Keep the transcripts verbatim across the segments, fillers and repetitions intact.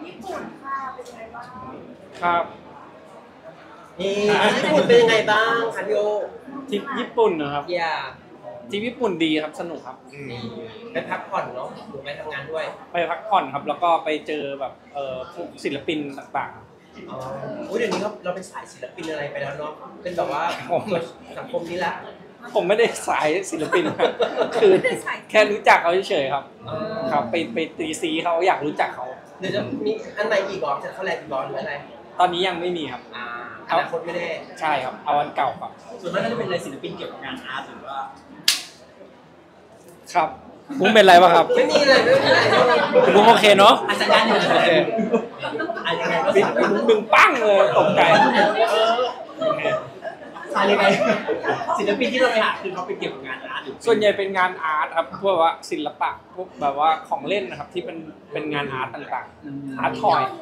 ญี่ปุ่นค่ะเป็นยังไงบ้างครับนี่ญี่ปุ่นเป็นยังไงบ้างคะพี่โอทริปญี่ปุ่นนะครับอย่าทริปญี่ปุ่นดีครับสนุกครับไปพักผ่อนเนาะหรือไปทำงานด้วยไปพักผ่อนครับแล้วก็ไปเจอแบบเอ่อพวกศิลปินต่างๆอ๋อโอ้ยเดี๋ยวนี้เราเป็นสายศิลปินอะไรไปแล้วเนาะเป็นแบบว่าสังคมนี้ละผมไม่ได้สายศิลปินคือแค่รู้จักเขาเฉยๆครับครับไปไปตีซีเขาอยากรู้จักเขาเดี๋ยวจะมีอันไหนอีกหรอจะเขาแลกอีกหรอหรืออะไรตอนนี้ยังไม่มีครับอ่าอนาคตไม่แน่ใช่ครับเอาอันเก่าครับส่วนมากก็จะเป็นอะไรศิลปินเกี่ยวกับงานอาร์ตหรือว่าครับมุ้งเป็นไรป่ะครับไม่มีเลยไม่มีอะไรมุ้งโอเคเนาะสัญญาณอยู่โอเคอะไรไงก็มุ้งดึงปั้งเลยตกใจอะไรไงศิลปินที่เราไปหาคือเขาเป็นเกี่ยวกับงานอาร์ตส่วนใหญ่เป็นงานอาร์ตครับพวกว่าศิลปะพวกแบบว่าของเล่นนะครับที่เป็นเป็นงานอาร์ตต่างๆอาร์ตทอย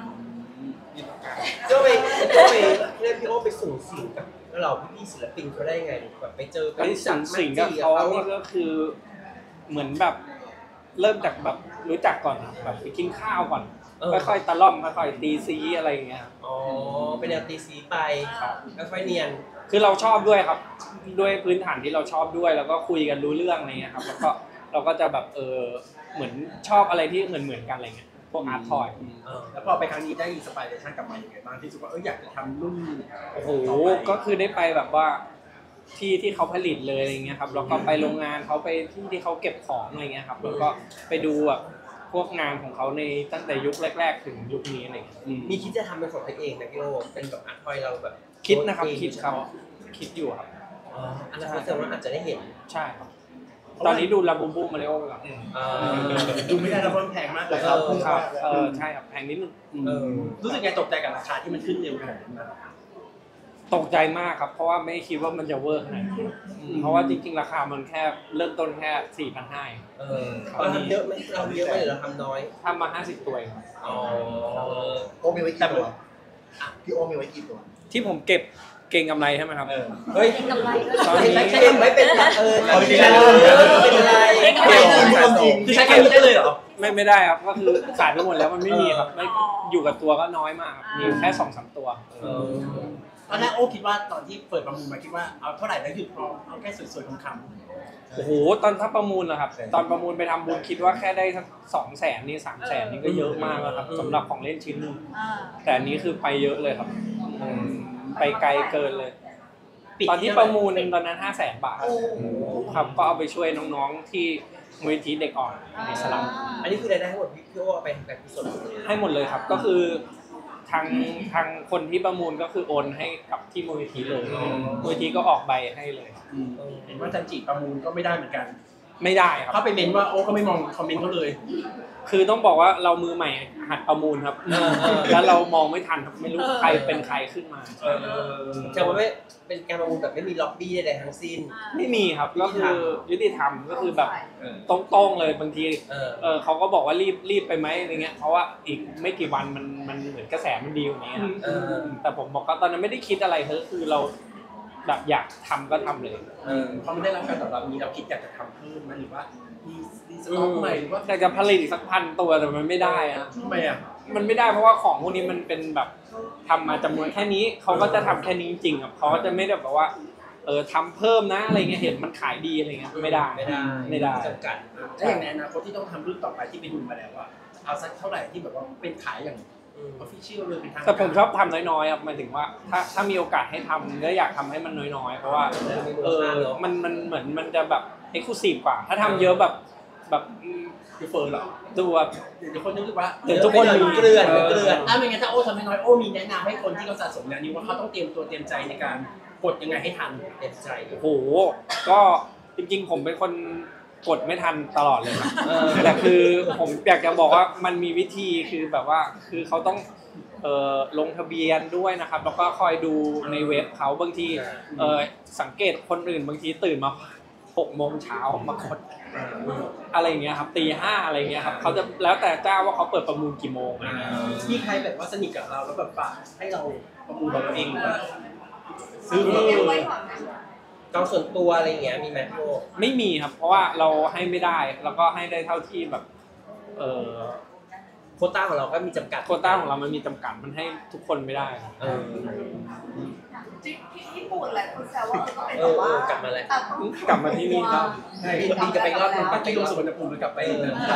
ก็ไปก็ไปเรียกพี่โอไปส่งสิ่งกับเราพี่ศิลปินเขาได้ไงแบบไปเจอไปส่งสิ่งกับเขานี่ก็คือเหมือนแบบเริ่มจากแบบรู้จักก่อนแบบไปกินข้าวก่อนค่อยๆตะล่อมค่อยๆตีซีอะไรอย่างเงี้ยอ๋อเป็นแนวตีซีไปค่อยๆเนียนคือเราชอบด้วยครับด้วยพื้นฐานที่เราชอบด้วยแล้วก็คุยกันรู้เรื่องอะไรเงี้ยครับแล้วก็เราก็จะแบบเออเหมือนชอบอะไรที่เหมือนเหมือนกันอะไรเงี้ยพวกอาร์ตทอยแล้วพอไปครั้งนี้ได้อินสไปเรชั่นกลับมาอย่างไรบ้างที่รู้สึกว่าเอออยากจะทำรุ่นโอ้โหก็คือได้ไปแบบว่าที่ที่เขาผลิตเลยอะไรเงี้ยครับแล้วก็ไปโรงงานเขาไปที่ที่เขาเก็บของอะไรเงี้ยครับแล้วก็ไปดูแบบพวกงานของเขาในตั้งแต่ยุคแรกๆถึงยุคนี้อะไรเงี้ยมีคิดจะทำเป็นของตัวเองนะพี่โอเป็นแบบอาร์ตทอยเราแบบคิดนะครับคิดเขาคิดอยู่ครับอ๋ออันนั้นแสดงว่าอาจจะได้เห็นใช่ครับตอนนี้ดูลาบูบูมาริโอไปก่อนดูไม่ได้แล้วมันแพงมากเลยครับเออใช่ครับแพงนิดนึงรู้สึกไงตกใจกับราคาที่มันขึ้นเร็วขนาดนั้นตกใจมากครับเพราะว่าไม่คิดว่ามันจะเวิร์กขนาดนี้เพราะว่าจริงๆราคามันแค่เริ่มต้นแค่ สี่พันห้าร้อยเออเราทำเยอะไหมเราเยอะไหมหรือเราทำน้อยทำมาห้าสิบตัวครับอ๋อโอมีไว้กี่ตัวพี่โอมีไว้กี่ตัวที่ผมเก็บเก่งกำไรใช่ไหมครับเฮ้ยกำไรตอนนี้เก่งไม่เป็นเออเป็นอะไรคือใช้แค่นี้ได้เลยเหรอไม่ไม่ได้ครับก็คือขายไปหมดแล้วมันไม่มีครับไม่อยู่กับตัวก็น้อยมากมีแค่สองสามตัวตอนแรกโอ้คิดว่าตอนที่เปิดประมูลมาคิดว่าเอาเท่าไหร่แล้วหยุดพอเอาแค่สวยๆคำโอ้โหตอนถ้าประมูลนะครับตอนประมูลไปทำบุญคิดว่าแค่ได้สักสองแสนนี่สามแสนนี่ก็เยอะมากแล้วครับสำหรับของเล่นชิ้นนึงแต่อันนี้คือไปเยอะเลยครับไปไกลเกินเลยตอนที่ประมูลตอนนั้นห้าแสนบาทครับก็เอาไปช่วยน้องๆที่มูลนิธิเด็กอ่อนในสลัมอันนี้คือรายได้ทั้งหมดพี่โอไปแบบพิเศษให้หมดเลยครับก็คือทางทางคนที่ประมูลก็คือโอนให้กับที่มูลนิธิเลยมูลนิธิก็ออกใบให้เลยเห็นว่าจันจิประมูลก็ไม่ได้เหมือนกันไม่ได้ครับเขาไปเมนว่าโอ้ก็ไม่มองคอมเมนต์เขาเลยคือต้องบอกว่าเรามือใหม่หัดประมูลครับแล้วเรามองไม่ทันครับไม่รู้ใครเป็นใครขึ้นมาจะว่าไม่เป็นการประมูลแบบไม่มีล็อบบี้ใดๆทั้งสิ้นไม่มีครับก็คือยุติธรรมก็คือแบบตรงๆเลยบางทีเออเขาก็บอกว่ารีบรีบไปไหมอะไรเงี้ยเพราะว่าอีกไม่กี่วันมันมันเหมือนกระแสมันดีอย่างเงี้ยแต่ผมบอกว่าตอนนั้นไม่ได้คิดอะไรคือเราแบบอยากทำก็ทำเลยพอมันได้รับการตอบรับนี้เราคิดอยากจะทำเพิ่มไหมหรือว่ามีรีสต็อกใหม่หรือว่าอยากจะผลิตอีกสักพันตัวแต่มันไม่ได้อะทำไมอ่ะมันไม่ได้เพราะว่าของพวกนี้มันเป็นแบบทำมาจำนวนแค่นี้เขาก็จะทำแค่นี้จริงๆครับเขาก็จะไม่ได้แบบว่าเออทำเพิ่มนะอะไรเงี้ยเห็นมันขายดีอะไรเงี้ยไม่ได้ไม่ได้ไม่ได้จำกัดแล้วอย่างในอนาคตที่ต้องทำรุ่นต่อไปที่ไปดูมาแล้วว่าเอาสักเท่าไหร่ที่แบบว่าเป็นขายอย่างofficial เลยเป็นทางแต่ผมชอบทำน้อยๆครับหมายถึงว่าถ้าถ้ามีโอกาสให้ทำก็อยากทำให้มันน้อยๆเพราะว่าเออมันมันเหมือนมันจะแบบ exclusive กว่าถ้าทำเยอะแบบแบบคือเฟิร์นหรอดูแบบเดี๋ยวคนนึกว่าเดี๋ยวทุกคนมีเกลื่อนเกลื่อนถ้าไม่งั้นถ้าโอ้ทำน้อยโอ้มีแนะนำให้คนที่เขาสะสมอย่างนี้ว่าเขาต้องเตรียมตัวเตรียมใจในการกดยังไงให้ทันเตรียมใจโอ้โหก็จริงๆผมเป็นคนกดไม่ทันตลอดเลยครับแต่คือผมอยากจะบอกว่ามันมีวิธีคือแบบว่าคือเขาต้องเอ่อลงทะเบียนด้วยนะครับแล้วก็คอยดูในเว็บเขาบางทีเอ่อสังเกตคนอื่นบางทีตื่นมาหกโมงเช้ามากดอะไรอย่างเงี้ยครับตีห้าอะไรเงี้ยครับเขาจะแล้วแต่เจ้าว่าเขาเปิดประมูลกี่โมงมีใครแบบว่าสนิทกับเราแล้วแบบฝากให้เราประมูลเราเองหรือว่าซื้อกองส่วนตัวอะไรอย่างเงี้ยมีไหมพี่โอไม่มีครับเพราะว่าเราให้ไม่ได้แล้วก็ให้ได้เท่าที่แบบเออโควต้าของเราก็มีจำกัดโควต้าของเรามันมีจำกัดมันให้ทุกคนไม่ได้เออที่ญี่ปุ่นแหละคุณแซวว่าต้องเป็นเอแบอบว่ากลับมาแล้วกลับมาที่นี่ครับบินบินกลับไปอีกรอบหนึงปักกิ่งลงสุวรรณภูมิแล้วกลับไป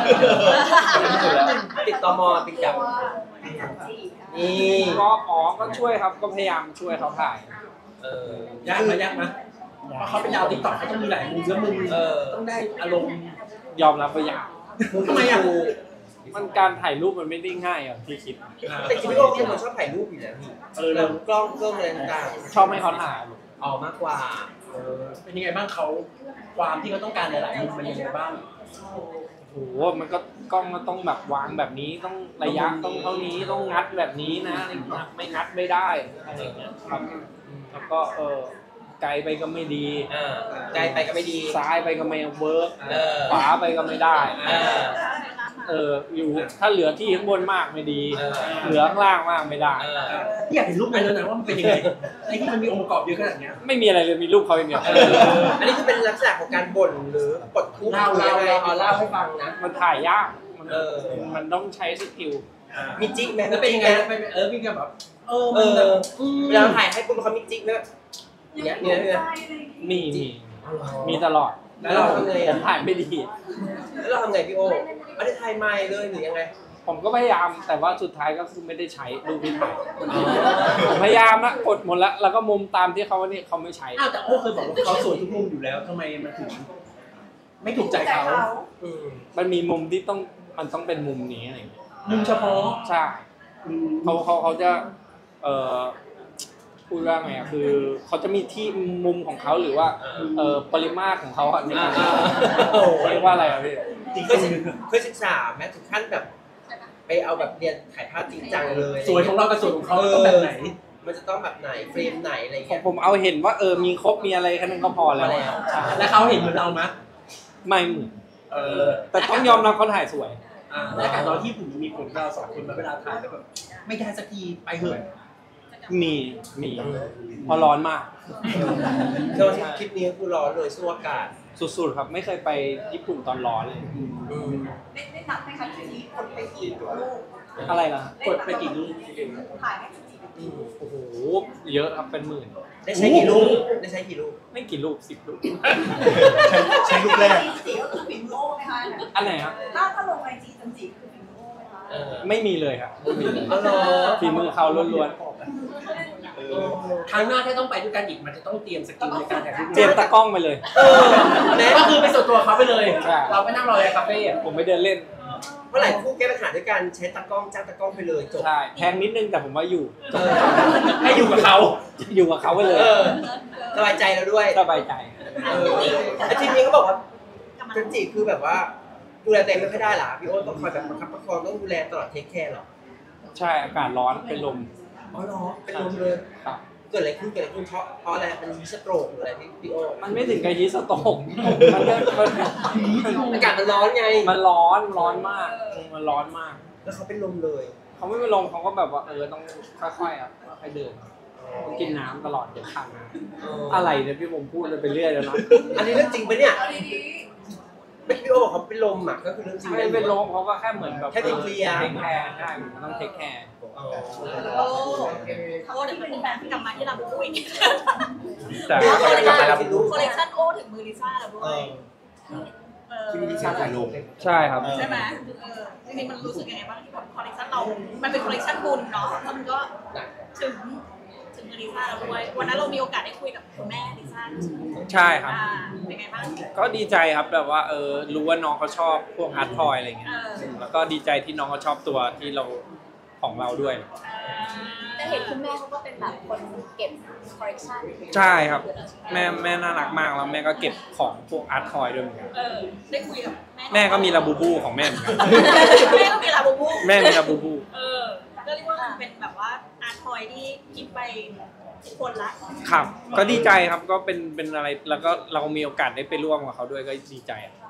ติดตมติดกลับนี่ก็อ๋อก็ช่วยครับก็พยายามช่วยเขาถ่ายเออยากไหมยากไหมเพราะเขาเป็นดาวติ๊กต็อกเขาต้องมีหลายมุมแล้วมึงเออต้องได้อารมณ์ยอมรับว่ายากทำไมอ่ะมันการถ่ายรูปมันไม่ได้ง่ายอย่างที่คิดแต่จริงๆพี่โอ้เป็นคนชอบถ่ายรูปอยู่แล้วนี่เออแบเราบกล้องเครื่องอะไรต่างชอบให้เขาถ่ายๆออกมากกว่าเออเป็นยังไงบ้างเขาความที่เขาต้องการหลายๆมุมมันยังไงบ้างโอ้โหมันก็กล้องมันต้องแบบวางแบบนี้ต้องระยะต้องเท่านี้ต้องงัดแบบนี้นะอะไรอย่างเงี้ยไม่งัดไม่ได้อะไรอย่างเงี้ยครับแล้วก็เออไกลไปก็ไม่ดีอ่าไกลไปก็ไม่ดีซ้ายไปก็ไม่เวิร์กเออขวาไปก็ไม่ได้เออเอออยู่ถ้าเหลือที่ข้างบนมากไม่ดีเออเหลือข้างล่างมากไม่ได้เอออยากเห็นรูปนั้นแล้วนะว่ามันเป็นยังไงไอ้ที่มันมีองค์ประกอบเยอะขนาดเนี้ยไม่มีอะไรเลยมีรูปเขาอย่างเดียวเอออันนี้คือเป็นลักษณะของการบ่นหรือปลดทุกข์เล่าหรือเล่ายังไงเล่าเอาเล่าให้ฟังนะมันถ่ายยากมันเออมันต้องใช้สกิลมีจิ๊กไหมแล้วเป็นยังไงแล้วเป็นเออมีแบบเออเอมันแบบอเวลาถ่ายให้ปุ๊บเขามีจิ๊กไหมเนี่ยเนี่ยเนี่ยมีมีมีตลอดแล้วเราทำไงผอ่ะมถ่ายไม่ดีแล้วเราทำไงพี่โอไม่ได้ถ่ายไม่เลยหรือยังไงผมก็พยายามแต่ว่าสุดท้ายก็คือไม่ได้ใช้รูปที่ถ่ายผมพยายามนะกดหมดแล้วแล้วก็มุมตามที่เขาเนี่ยเขาไม่ใช้อ้าวแต่โอ้เคยบอกว่าเขาสวยทุกมุมอยู่แล้วทำไมมันถึงไม่ถูกใจเขาอืมมันมีมุมที่ต้องมันต้องเป็นมุมนี้อะไรอย่างเงี้ยมุมเฉพาะใช่อืมเขาเขาเขาจะเอ่อพูดว่าไงอ่ะคือเขาจะมีที่มุมของเขาหรือว่าเอ่อปริมาตรของเขาอะในการเรียกว่าอะไรอ่ะพี่เคยศึกเคยศึกษาแม้ถึงขั้นแบบ ไปเอาแบบเรียนถ่ายภาพจริงจังเลยสวยของเรากับสวยของเขาต้องแบบไหนมันจะต้องแบบไหนเฟรมไหนอะไรของเงี้ยผมเอาเห็นว่าเออมีครบมีอะไรแค่นั้นก็พอแล้วพอแล้วใช่แล้วเขาเห็นเหมือนเราไหมไม่เหมือนเออแต่ต้องยอมรับเขาถ่ายสวยอ่าแล้วการตอนที่ผมมีผลกับเราสองคนมาเวลาถ่ายแล้วแบบไม่ได้สักทีไปเถอะมีมีเพอร้อนมากเชื่อว่าคลิปนี้คือร้อนเลยสู้อากาศสุดๆครับไม่เคยไปญี่ปุ่นตอนร้อนเลยอืมได้ได้นับไหมคะที่นี้คนไปกี่รูปอะไรล่ะกดไปกี่รูปถ่ายได้กี่รูปอืมโอ้โหเยอะครับเป็นหมื่นได้ใช้กี่รูปได้ใช้กี่รูปไม่กี่รูปสิบรูปใช้ใช้ลูกแรกจีก็คือฝีมือโอ้ไหมคะอันไหนครับถ้าถ้าลงไอจีจันจีคือฝีมือโอ้ไหมคะเออไม่มีเลยครับไม่มีเลยอ๋อเหรอฝีมือเขาล้วนเออครั้งหน้าถ้าต้องไปด้วยกันอีกมันจะต้องเตรียมสกิลในการถ่ายรูปๆเตรียมตากล้องไปเลยเออแม้ก็คือเป็นส่วนตัวเขาไปเลยใช่เราไปนั่งรอในคาเฟ่อะผมไปเดินเล่นเมื่อไหร่คู่แก้ปัญหาด้วยการใช้ตากล้องจ้างตากล้องไปเลยจบใช่แพงนิดนึงแต่ผมว่าอยู่เออให้อยู่กับเขาอยู่กับเขาไปเลยเออสบายใจแล้วด้วยสบายใจเออแล้วทีนี้เขาบอกว่าจันจิคือแบบว่าดูแลตัวเองไม่ค่อยได้หรอพี่โอ๊ตต้องคอยแบบประคับประคองต้องดูแลตลอดเทคแคร์หรอใช่อากาศร้อนเป็นลมอ๋อเหรอเป็นลมเลยครับเกิดอะไรขึ้นเกิดอะไรขึ้นเพราะเพราะอะไรมันมีสโตรกหรืออะไรพี่พี่โอ๊ตมันไม่ถึงกับฮีทสโตรกมันก็มันอากาศมันร้อนไงมันร้อนร้อนมากมันร้อนมากแล้วเขาเป็นลมเลยเขาไม่ไปลงเขาก็แบบว่าเออต้องค่อยๆอ่ะค่อยๆเดินต้องกินน้ำตลอดเดี๋ยวขาดน้ำอะไรเนี่ยพี่ผมพูดเลยไปเรื่อยแล้วนะอันนี้เรื่องจริงปะเนี่ยเอาดีไม่พี่โอ๊ตบอกเขาเป็นลมอ่ะก็คือเรื่องจริงไม่เป็นลมเขาก็แค่เหมือนแบบแค่เคลียร์เทคแคร์ใช่มันต้องเทคแคร์อ๋อๆโอ้โอ้เดี๋ยวเป็นแฟนกลับมาที่ลาบูบูอีกแต่คอลเลคกลับมาชัแล้วนพี่ลูกคอลเลคชันโอถึงมือลิซ่าแล้วด้วเอย อเออที่มีดิชาถ่ายลงใช่ครับใช่ไหมเออจริงๆมันรู้สึกยังไงบ้างที่แบบคอลเลคชันเรา มันเป็นคอลเลคชันบุญเนาะแล้วมันก็ถึงถึงมือลิซ่าแล้วด้วยวันนั้นเรามีโอกาสได้คุยกับคุณแม่ลิซ่าใช่ครับอ่าเป็นไงบ้างก็ดีใจครับแบบว่าเออรู้ว่าน้องเขาชอบพวกอาร์ตทอยอะไรเงี้ยเออแล้วก็ดีใจที่น้องเขาชอบตัวที่เราของเราด้วยแต่เห็นคุณแม่เขาก็เป็นแบบคนเก็บคอลเลคชันใช่ครับแม่แม่น่ารักมากแล้วแม่ก็เก็บของพวกอาร์ตทอยด้วยเหมือนกันเออได้คุยกับแม่แม่ก็มีลาบูบูของแม่เหมือนกันแม่ก็มีลาบูบูแม่มีลาบูบูเออก็เรียกว่ามันเป็นแบบว่าอาร์ตทอยที่กินไปทุกคนละครับ ก็ดีใจครับก็เป็นเป็นอะไรแล้วก็เรามีโอกาสได้ไปร่วมกับเขาด้วยก็ดีใจอะเอ